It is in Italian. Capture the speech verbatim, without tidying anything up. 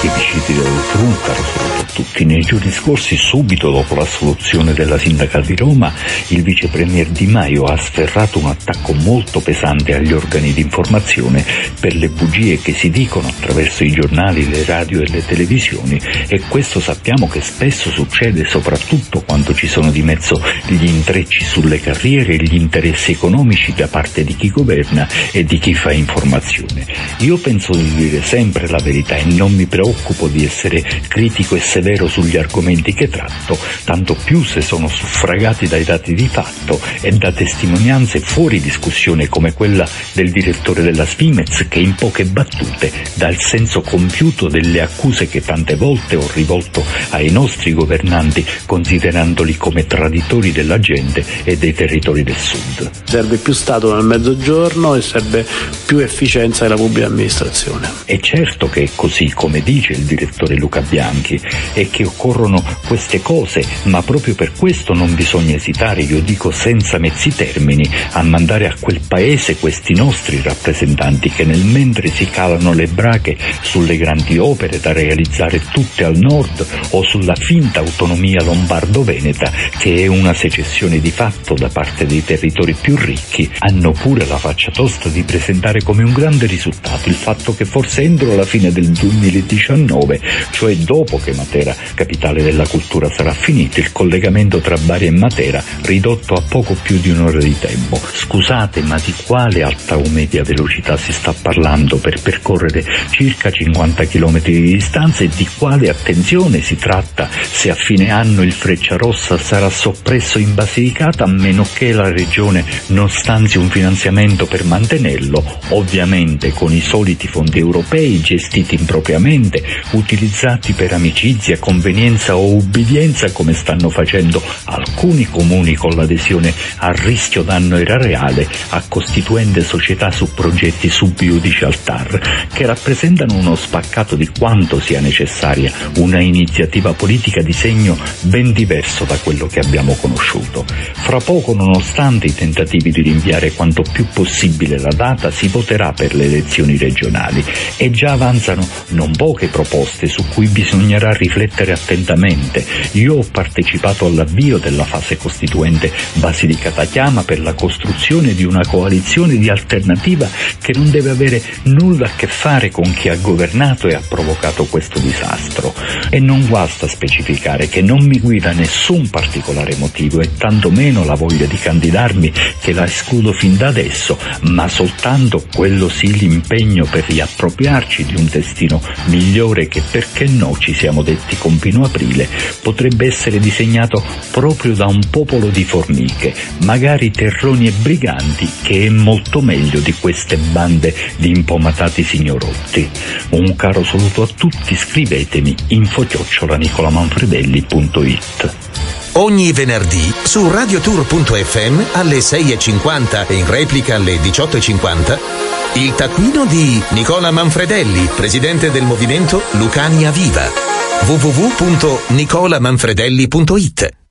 plebisciti dell'U, caro saluto a tutti. Nei giorni scorsi, subito dopo l'assoluzione della sindaca di Roma, il vice premier Di Maio ha sferrato un attacco molto pesante agli organi di informazione per le bugie che si dicono attraverso i giornali, le radio e le televisioni, e questo sappiamo che spesso succede soprattutto quando ci sono di mezzo gli intrecci sulle carriere e gli interessi economici da parte di chi governa e di chi fa informazione. Io penso di dire sempre la verità e non mi preoccupo di essere critico e severo sugli argomenti che tratto, tanto più se sono suffragati dai dati di fatto e da testimonianze fuori discussione come quella del direttore della Svimez, che in poche battute dà il senso compiuto delle accuse che tante volte ho rivolto ai nostri governanti, considerandoli come traditori della gente e dei territori del Sud. Serve più Stato nel Mezzogiorno e serve più efficienza della pubblica amministrazione. È certo che è così, come dice il direttore Luca Bianchi, e che occorrono queste cose, ma proprio per questo non bisogna esitare, io dico senza mezzi termini, a mandare a quel paese questi nostri rappresentanti che nel mentre si calano le brache sulle grandi opere da realizzare tutte al nord o sulla finta autonomia lombardo-veneta, che è una secessione di fatto da parte dei territori più ricchi, hanno pure la faccia tosta di presentare come un grande risultato il fatto che forse entro la fine del duemiladiciannove, cioè dopo che Matera, capitale della cultura, sarà finito, il collegamento tra Bari e Matera ridotto a poco più di un'ora di tempo. Scusate, ma di quale alta o media velocità si sta parlando per percorrere circa cinquanta chilometri di distanza, e di quale, attenzione, si tratta se a fine anno il Frecciarossa sarà soppresso in Basilicata, a meno che la regione non stanzi un finanziamento per mantenerlo, ovviamente con i soliti fondi europei gestiti impropriamente, utilizzati per amicizia, convenienza o ubbidienza, come stanno facendo alcuni comuni con l'adesione a rischio danno erariale a costituende società su progetti subiudici al T A R, che rappresentano uno spaccato di quanto sia necessaria una iniziativa politica di segno ben diverso da quello che abbiamo conosciuto. Fra poco, nonostante i tentativi di rinviare quanto più possibile la data, si voterà per le elezioni regionali e già avanzano non poche proposte su cui bisognerà riflettere attentamente. Io ho partecipato all'avvio della fase costituente Basilicata chiama per la costruzione di una coalizione di alternativa che non deve avere nulla a che fare con chi ha governato e ha provocato questo disastro. E non guasta specificare che non mi guida nessun particolare motivo e tanto meno la voglia di candidarmi, che la escludo fin da adesso, ma soltanto quello sì l'impegno per riappropriarci di un destino migliore che, perché no, ci siamo detti con Pino Aprile, potrebbe essere disegnato proprio da un popolo di formiche, magari terroni e briganti, che è molto meglio di queste bande di impomatati signorotti. Un caro saluto a tutti, scrivetemi info chiocciola nicolamanfredelli punto it. Ogni venerdì su radiotour punto effe emme alle sei e cinquanta e in replica alle diciotto e cinquanta il taccuino di Nicola Manfredelli, presidente del movimento Lucania Viva. w w w punto nicola manfredelli punto it